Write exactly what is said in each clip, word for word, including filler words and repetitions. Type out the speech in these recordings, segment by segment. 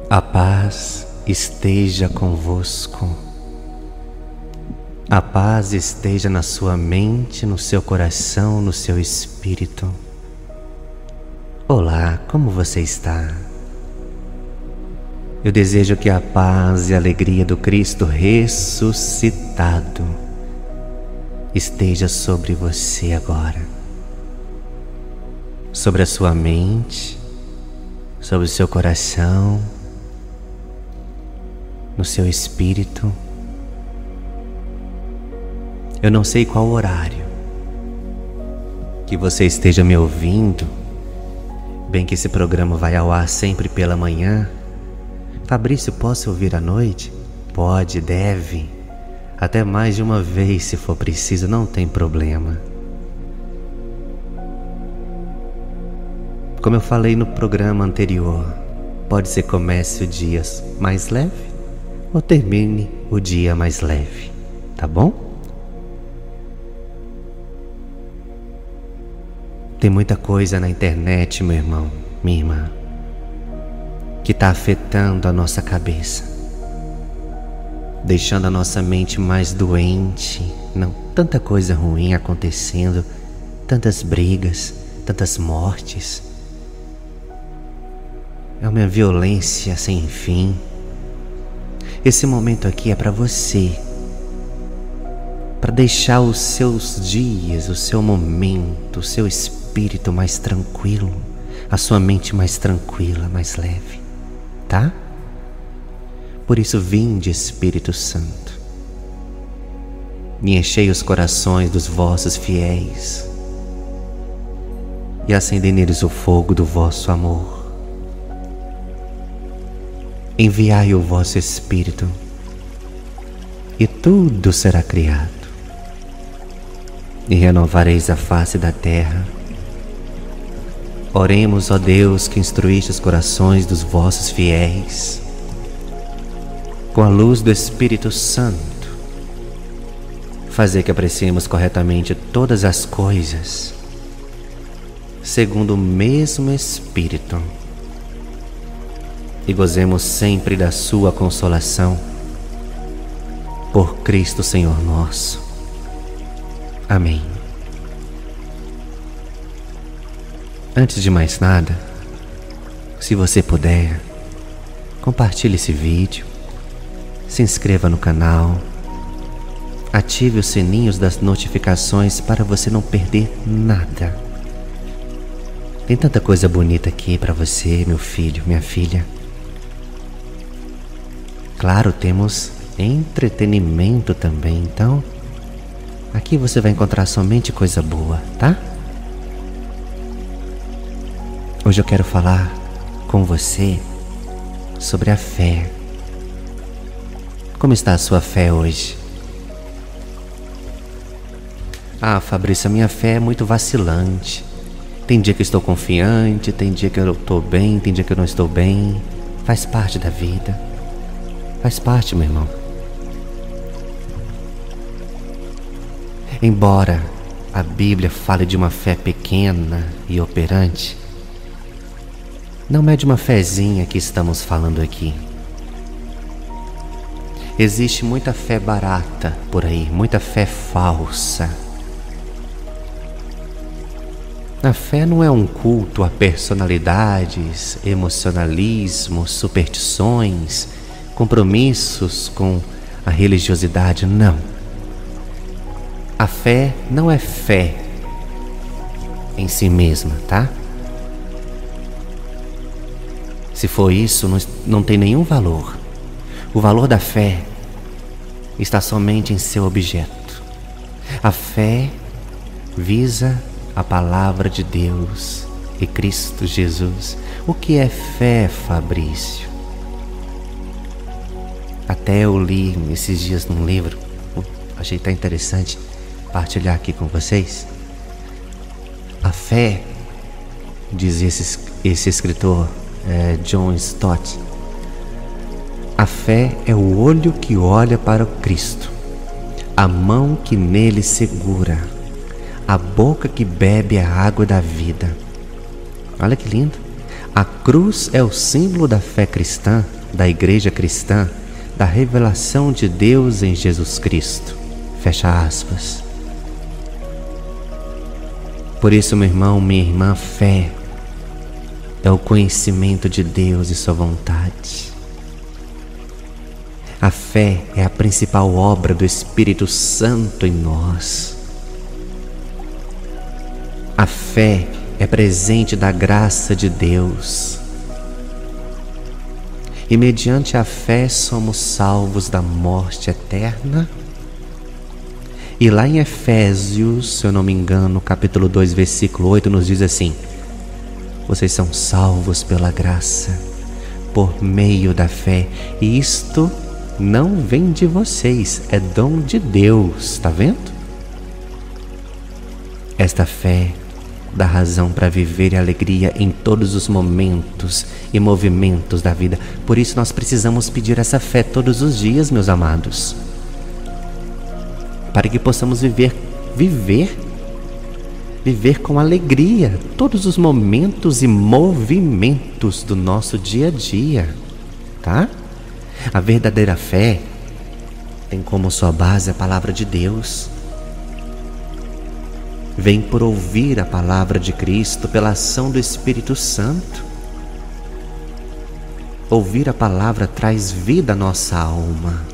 A paz esteja convosco. A paz esteja na sua mente, no seu coração, no seu espírito. Olá, como você está? Eu desejo que a paz e a alegria do Cristo ressuscitado esteja sobre você agora, sobre a sua mente, sobre o seu coração, no seu espírito. Eu não sei qual horário que você esteja me ouvindo, bem que esse programa vai ao ar sempre pela manhã. Fabrício, posso ouvir à noite? Pode, deve, até mais de uma vez se for preciso, não tem problema. Como eu falei no programa anterior, pode ser comece o dia mais leve ou termine o dia mais leve, tá bom? Tem muita coisa na internet, meu irmão, minha irmã, que está afetando a nossa cabeça, deixando a nossa mente mais doente. Não, tanta coisa ruim acontecendo, tantas brigas, tantas mortes. É uma violência sem fim. Esse momento aqui é para você, para deixar os seus dias, o seu momento, o seu espírito mais tranquilo, a sua mente mais tranquila, mais leve, tá? Por isso, vinde, Espírito Santo, e enchei os corações dos vossos fiéis, e acendei neles o fogo do vosso amor. Enviai o vosso Espírito, e tudo será criado, e renovareis a face da terra. Oremos, ó Deus, que instruíste os corações dos vossos fiéis, com a luz do Espírito Santo, fazer que apreciemos corretamente todas as coisas, segundo o mesmo Espírito, e gozemos sempre da sua consolação, por Cristo Senhor nosso. Amém. Antes de mais nada, se você puder, compartilhe esse vídeo, se inscreva no canal, ative os sininhos das notificações para você não perder nada. Tem tanta coisa bonita aqui para você, meu filho, minha filha. Claro, temos entretenimento também, então aqui você vai encontrar somente coisa boa, tá? Hoje eu quero falar com você sobre a fé. Como está a sua fé hoje? Ah, Fabrício, a minha fé é muito vacilante. Tem dia que eu estou confiante, tem dia que eu estou bem, tem dia que eu não estou bem. Faz parte da vida. Faz parte, meu irmão. Embora a Bíblia fale de uma fé pequena e operante, não é de uma fezinha que estamos falando aqui. Existe muita fé barata por aí, muita fé falsa. A fé não é um culto a personalidades, emocionalismo, superstições, compromissos com a religiosidade, não. A fé não é fé em si mesma, tá? Se for isso, não, não tem nenhum valor. O valor da fé está somente em seu objeto. A fé visa a palavra de Deus e Cristo Jesus. O que é fé, Fabrício? Até eu li esses dias num livro, achei tão interessante partilhar aqui com vocês. A fé, diz esse, esse escritor, é, John Stott, a fé é o olho que olha para o Cristo, a mão que nele segura, a boca que bebe a água da vida. Olha que lindo! A cruz é o símbolo da fé cristã, da igreja cristã, da revelação de Deus em Jesus Cristo. Fecha aspas. Por isso, meu irmão, minha irmã, fé é o conhecimento de Deus e sua vontade. A fé é a principal obra do Espírito Santo em nós. A fé é presente da graça de Deus. E mediante a fé somos salvos da morte eterna. E lá em Efésios, se eu não me engano, capítulo dois, versículo oito, nos diz assim: vocês são salvos pela graça, por meio da fé, e isto não vem de vocês, é dom de Deus. Tá vendo? Esta fé dá razão para viver alegria em todos os momentos e movimentos da vida. Por isso nós precisamos pedir essa fé todos os dias, meus amados, para que possamos viver, viver, viver com alegria todos os momentos e movimentos do nosso dia a dia, tá? A verdadeira fé tem como sua base a palavra de Deus. Vem por ouvir a palavra de Cristo pela ação do Espírito Santo. Ouvir a palavra traz vida à nossa alma.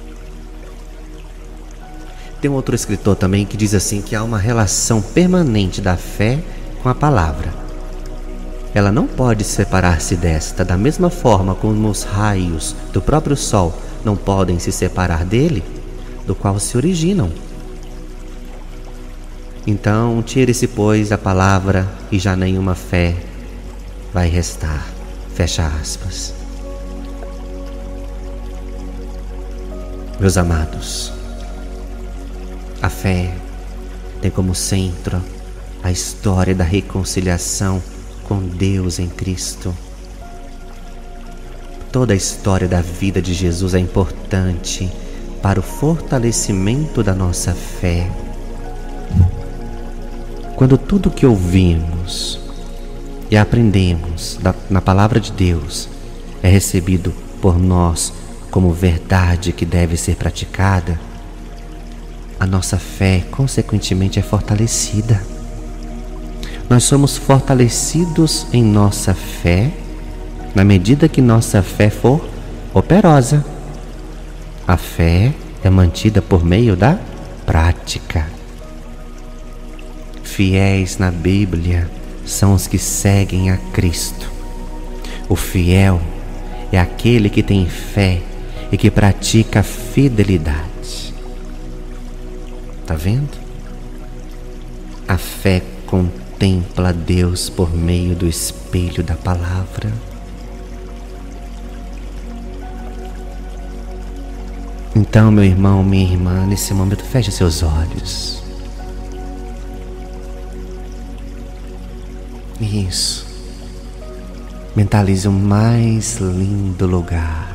Tem um outro escritor também que diz assim que há uma relação permanente da fé com a palavra. Ela não pode separar-se desta, da mesma forma como os raios do próprio sol não podem se separar dele, do qual se originam. Então, tire-se, pois, a palavra e já nenhuma fé vai restar. Fecha aspas. Meus amados, a fé tem como centro a história da reconciliação com Deus em Cristo. Toda a história da vida de Jesus é importante para o fortalecimento da nossa fé. Quando tudo que ouvimos e aprendemos da, na palavra de Deus é recebido por nós como verdade que deve ser praticada, a nossa fé, consequentemente, é fortalecida. Nós somos fortalecidos em nossa fé na medida que nossa fé for operosa. A fé é mantida por meio da prática. Fiéis na Bíblia são os que seguem a Cristo. O fiel é aquele que tem fé e que pratica a fidelidade. Tá vendo? A fé contempla Deus por meio do espelho da palavra. Então, meu irmão, minha irmã, nesse momento, feche seus olhos. Isso. Mentalize o mais lindo lugar.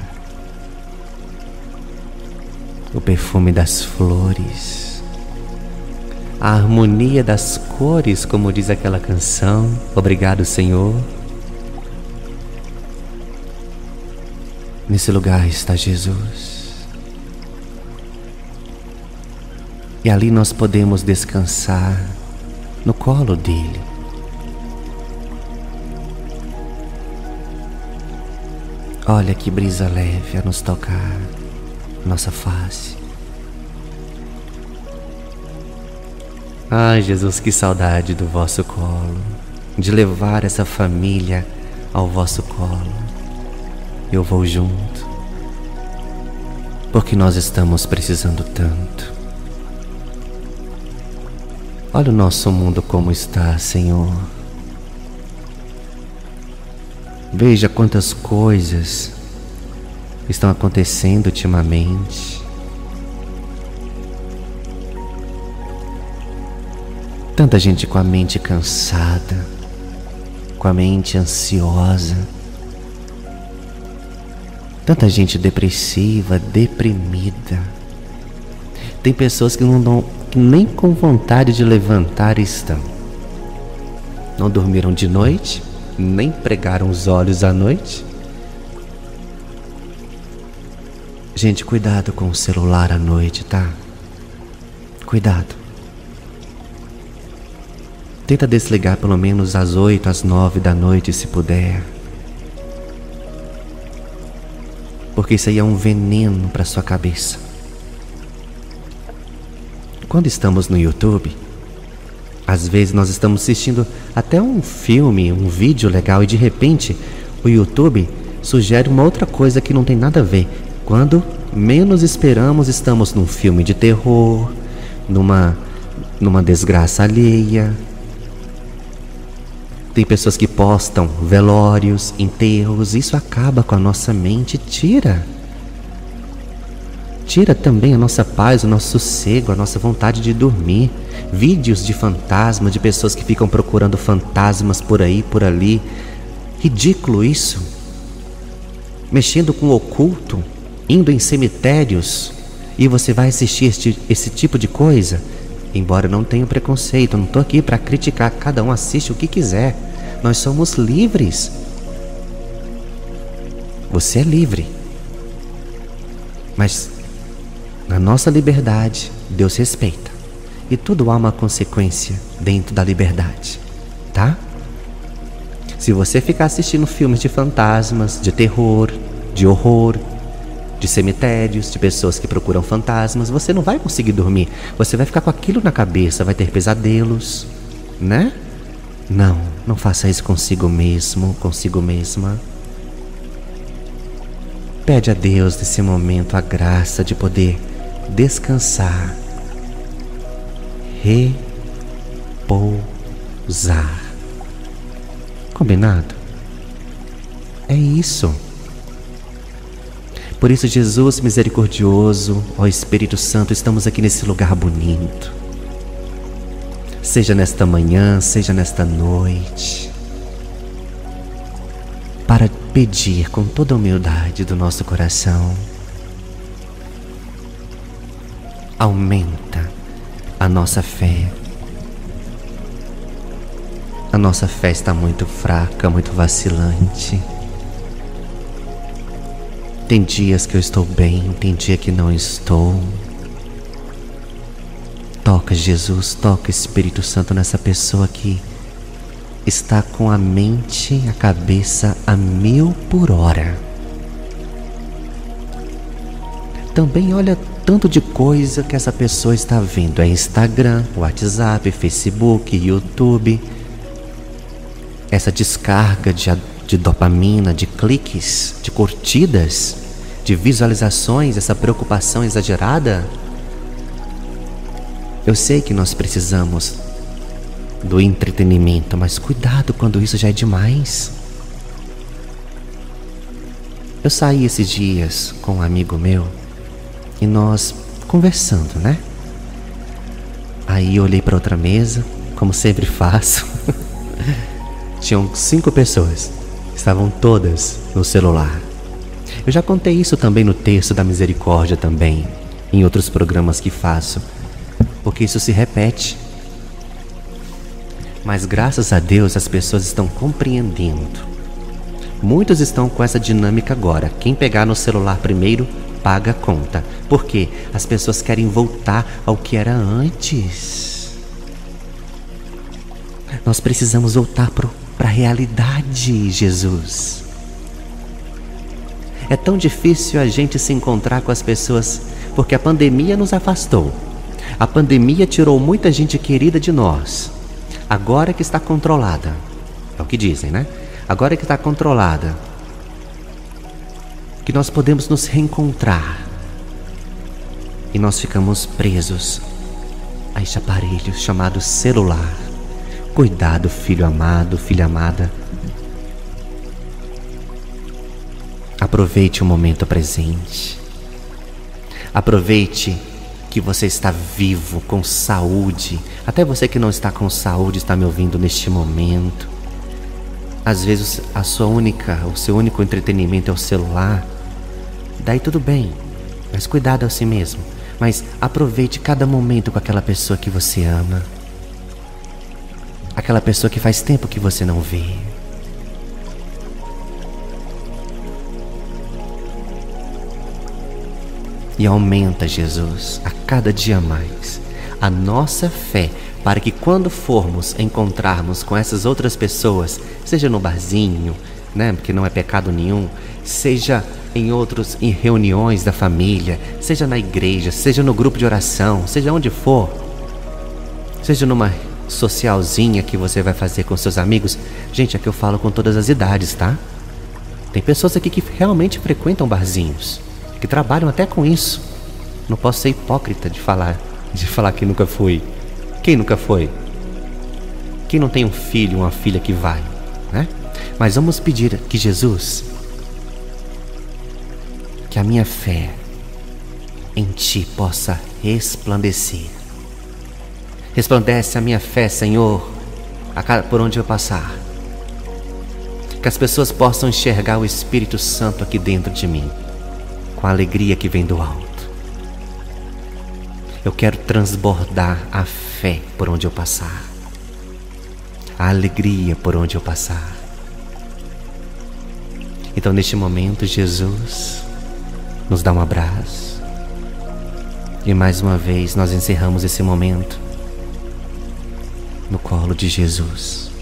O perfume das flores. A harmonia das cores, como diz aquela canção. Obrigado, Senhor. Nesse lugar está Jesus. E ali nós podemos descansar no colo dele. Olha que brisa leve a nos tocar nossa face. Ai, Jesus, que saudade do vosso colo, de levar essa família ao vosso colo. Eu vou junto, porque nós estamos precisando tanto. Olha o nosso mundo como está, Senhor. Veja quantas coisas estão acontecendo ultimamente. Tanta gente com a mente cansada, com a mente ansiosa. Tanta gente depressiva, deprimida. Tem pessoas que não dão, que nem com vontade de levantar estão. Não dormiram de noite, nem pregaram os olhos à noite. Gente, cuidado com o celular à noite, tá? Cuidado. Tenta desligar pelo menos às oito, às nove da noite, se puder. Porque isso aí é um veneno para sua cabeça. Quando estamos no YouTube, às vezes nós estamos assistindo até um filme, um vídeo legal, e de repente o YouTube sugere uma outra coisa que não tem nada a ver. Quando menos esperamos, estamos num filme de terror, numa, numa desgraça alheia. Tem pessoas que postam velórios, enterros. Isso acaba com a nossa mente, tira. Tira também a nossa paz, o nosso sossego, a nossa vontade de dormir. Vídeos de fantasma, de pessoas que ficam procurando fantasmas por aí, por ali. Ridículo isso. Mexendo com o oculto, indo em cemitérios, e você vai assistir este, esse tipo de coisa. Embora eu não tenha preconceito, eu não estou aqui para criticar, cada um assiste o que quiser. Nós somos livres. Você é livre. Mas na nossa liberdade, Deus respeita. E tudo há uma consequência dentro da liberdade, tá? Se você ficar assistindo filmes de fantasmas, de terror, de horror, de cemitérios, de pessoas que procuram fantasmas, você não vai conseguir dormir. Você vai ficar com aquilo na cabeça, vai ter pesadelos, né? Não, não faça isso consigo mesmo, consigo mesma. Pede a Deus nesse momento a graça de poder descansar, repousar. Combinado? É isso. Por isso, Jesus misericordioso, ó Espírito Santo, estamos aqui nesse lugar bonito. Seja nesta manhã, seja nesta noite, para pedir com toda a humildade do nosso coração. Aumenta a nossa fé. A nossa fé está muito fraca, muito vacilante. Tem dias que eu estou bem, tem dia que não estou. Toca, Jesus, toca, Espírito Santo, nessa pessoa que está com a mente, a cabeça a mil por hora. Também olha tanto de coisa que essa pessoa está vendo. É Instagram, WhatsApp, Facebook, YouTube. Essa descarga de, de dopamina, de cliques, de curtidas, de visualizações, essa preocupação exagerada. Eu sei que nós precisamos do entretenimento, mas cuidado quando isso já é demais. Eu saí esses dias com um amigo meu e nós conversando, né? Aí eu olhei para outra mesa, como sempre faço. Tinham cinco pessoas, estavam todas no celular. Eu já contei isso também no Terço da Misericórdia também, em outros programas que faço, porque isso se repete. Mas graças a Deus as pessoas estão compreendendo. Muitos estão com essa dinâmica agora. Quem pegar no celular primeiro, paga a conta. Por quê? As pessoas querem voltar ao que era antes. Nós precisamos voltar para a realidade, Jesus. É tão difícil a gente se encontrar com as pessoas, porque a pandemia nos afastou. A pandemia tirou muita gente querida de nós. Agora que está controlada, é o que dizem, né? Agora que está controlada, que nós podemos nos reencontrar. E nós ficamos presos a este aparelho chamado celular. Cuidado, filho amado, filha amada. Aproveite o momento presente. Aproveite que você está vivo, com saúde. Até você que não está com saúde está me ouvindo neste momento. Às vezes a sua única, o seu único entretenimento é o celular. Daí tudo bem, mas cuidado a si mesmo. Mas aproveite cada momento com aquela pessoa que você ama. Aquela pessoa que faz tempo que você não vê. e aumenta, Jesus, a cada dia mais a nossa fé, para que quando formos encontrarmos com essas outras pessoas, seja no barzinho, né, que não é pecado nenhum, seja em outros, em reuniões da família, seja na igreja, seja no grupo de oração, seja onde for, seja numa socialzinha que você vai fazer com seus amigos. Gente, aqui eu falo com todas as idades, tá? Tem pessoas aqui que realmente frequentam barzinhos, que trabalham até com isso. Não posso ser hipócrita de falar, de falar que nunca fui. Quem nunca foi? Quem não tem um filho, uma filha que vai, né? Mas vamos pedir que Jesus, que a minha fé em Ti possa resplandecer. Resplandece a minha fé, Senhor, a cada, por onde eu passar. Que as pessoas possam enxergar o Espírito Santo aqui dentro de mim, com a alegria que vem do alto. Eu quero transbordar a fé por onde eu passar, a alegria por onde eu passar. Então, neste momento, Jesus nos dá um abraço. E mais uma vez nós encerramos esse momento no colo de Jesus.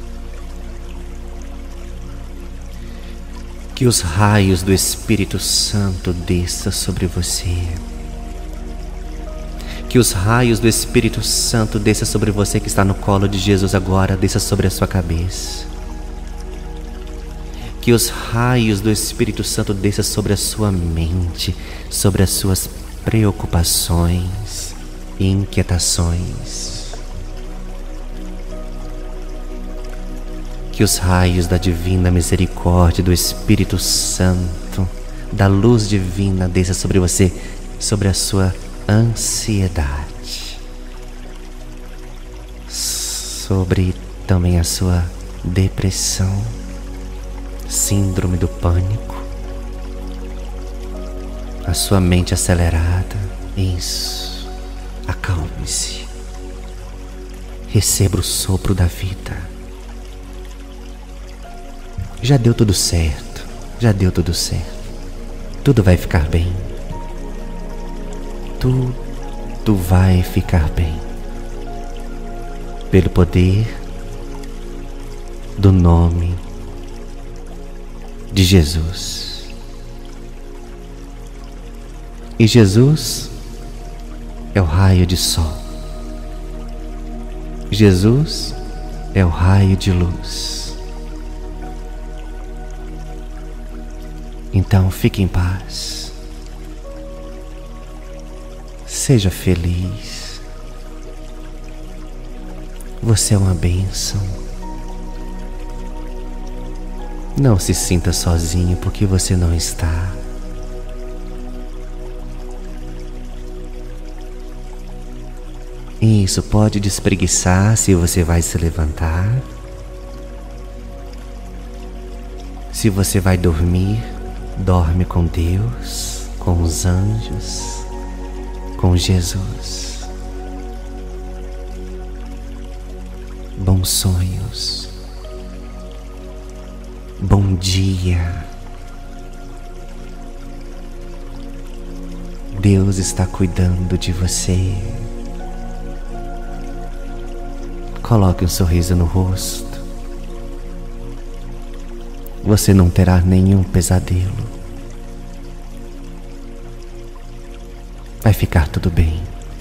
Que os raios do Espírito Santo desçam sobre você. Que os raios do Espírito Santo desçam sobre você que está no colo de Jesus agora, desça sobre a sua cabeça. Que os raios do Espírito Santo desçam sobre a sua mente, sobre as suas preocupações e inquietações. Que os raios da divina misericórdia do Espírito Santo, da luz divina, desça sobre você, sobre a sua ansiedade, sobre também a sua depressão, síndrome do pânico, a sua mente acelerada. Isso, acalme-se, receba o sopro da vida. Já deu tudo certo, já deu tudo certo, tudo vai ficar bem. Tudo vai ficar bem, pelo poder do nome de Jesus. E Jesus é o raio de sol. Jesus é o raio de luz. Então fique em paz. Seja feliz. Você é uma bênção. Não se sinta sozinho, porque você não está. Isso, pode despreguiçar se você vai se levantar. Se você vai dormir, dorme com Deus, com os anjos, com Jesus. Bons sonhos. Bom dia. Deus está cuidando de você. Coloque um sorriso no rosto. Você não terá nenhum pesadelo. Vai ficar tudo bem.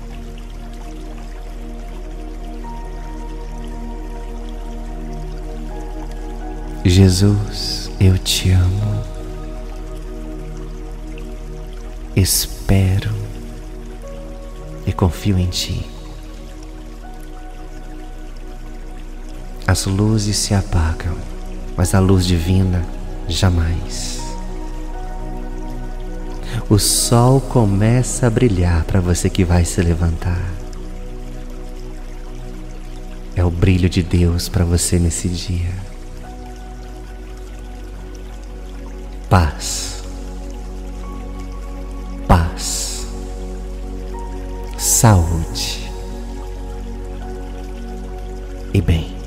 Jesus, eu te amo. Espero e confio em ti. As luzes se apagam, mas a luz divina jamais. O sol começa a brilhar para você que vai se levantar. É o brilho de Deus para você nesse dia. Paz. Paz. Saúde. E bem.